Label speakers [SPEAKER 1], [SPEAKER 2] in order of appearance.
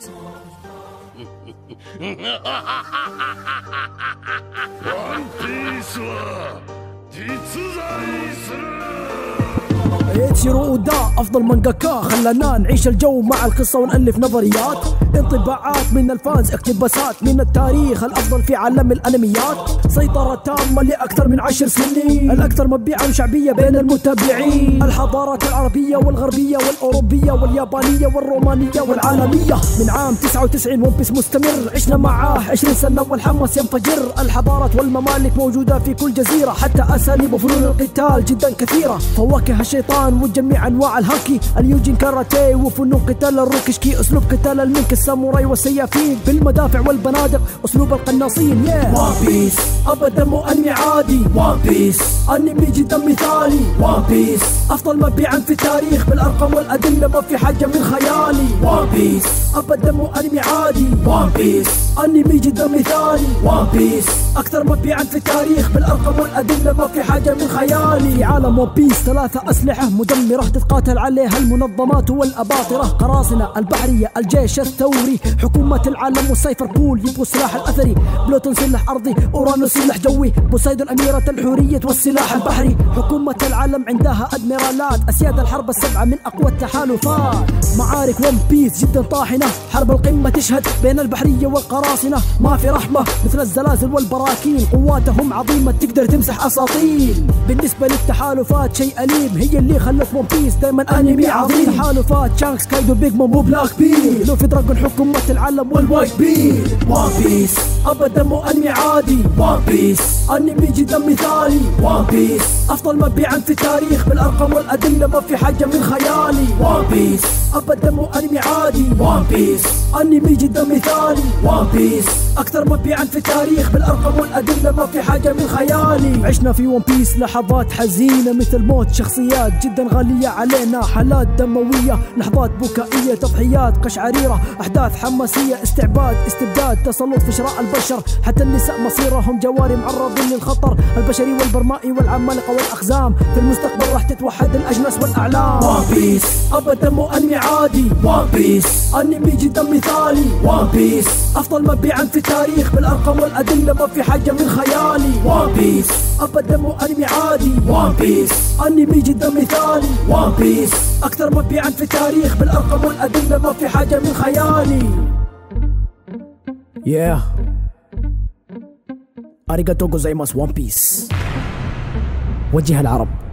[SPEAKER 1] ワンピースは実在する。
[SPEAKER 2] ايتشيرو اودا افضل مانجاكا، خلانا نعيش الجو مع القصه ونالف نظريات، انطباعات من الفانز، اقتباسات من التاريخ الافضل في عالم الانميات، سيطره تامه لاكثر من 10 سنين، الاكثر مبيعا وشعبيه بين المتابعين، الحضارات العربيه والغربيه والاوروبيه واليابانيه والرومانيه والعالميه. من عام 99 ون بيس مستمر، عشنا معاه 20 سنه والحماس ينفجر، الحضارات والممالك موجوده في كل جزيره، حتى اساليب وفنون القتال جدا كثيره، فواكه الشيطان وجميع انواع الهاكي، اليوجين كاراتيه وفنون قتال الروكشكي، اسلوب قتال المنك الساموراي والسيافين، بالمدافع والبنادق اسلوب القناصين. وان بيس ابدا مو انمي عادي، وان بيس انمي جدا مثالي، وان بيس افضل مبيعا في التاريخ بالارقام والادله، ما في حاجه من خيالي، وان بيس ابدا مو انمي عادي، وان بيس انمي جدا مثالي، وان بيس اكثر مبيعا في التاريخ بالارقام والادله، ما في حاجه من خيالي. في عالم ون بيس 3 اسلحه مدمره تتقاتل عليها المنظمات والاباطره، قراصنه، البحريه، الجيش الثوري، حكومه العالم والسايفر بول يبغوا السلاح الاثري، بلوتون سلاح ارضي، اورانوس سلاح جوي، بوسايدون اميره الحوريه والسلاح البحري، حكومه العالم عندها ادميرالات، اسياد الحرب ال7 من اقوى التحالفات، معارك ون بيس جدا طاحنه، حرب القمه تشهد بين البحريه والقراصنه، ما في رحمه مثل الزلازل والبراكين، قواتهم عظيمه تقدر تمسح اساطيل. بالنسبه للتحالفات شيء اليم، هي اللي خلت ون بيس دائما انمي عظيم، تحالفات شانكس كايدو بيج مام وبلاك بيل، لو في دراجون حكومه العالم والوايت بيل. وان بيس ابدا مو انمي عادي، وان بيس انمي جدا مثالي، وان بيس افضل مبيعا في التاريخ بالارقام والادله، ما في حاجه من خيالي، وان بيس ابدا مو انمي عادي، وان بيس انمي جدا مثالي، وان بيس اكثر مبيعا في التاريخ بالارقام والادله، ما في حاجه من خيالي. عشنا في ون بيس لحظات حزينه مثل موت شخصيات جدا غاليه علينا، حالات دمويه، لحظات بكائيه، تضحيات قشعريره، احداث حماسيه، استعباد، استبداد، تسلط في شراء البشر، حتى النساء مصيرهم جواري معرضين للخطر، البشري والبرمائي والعمالقه والاقزام، في المستقبل راح تتوحد الاجناس والاعلام. وان بيس ابدا مو انمي عادي، وان بيس انمي جدا مثالي، وان بيس افضل مبيعا في التاريخ بالارقام والادله، ما في حاجه من خيالي، وان بيس ابدا مو انمي عادي، وان بيس انمي جدا مثالي، وان بيس اكثر مبيعا في التاريخ بالارقام والادله، ما في حاجه من خيالي. اريغاتو غوزايماس. وان بيس وجه العرب.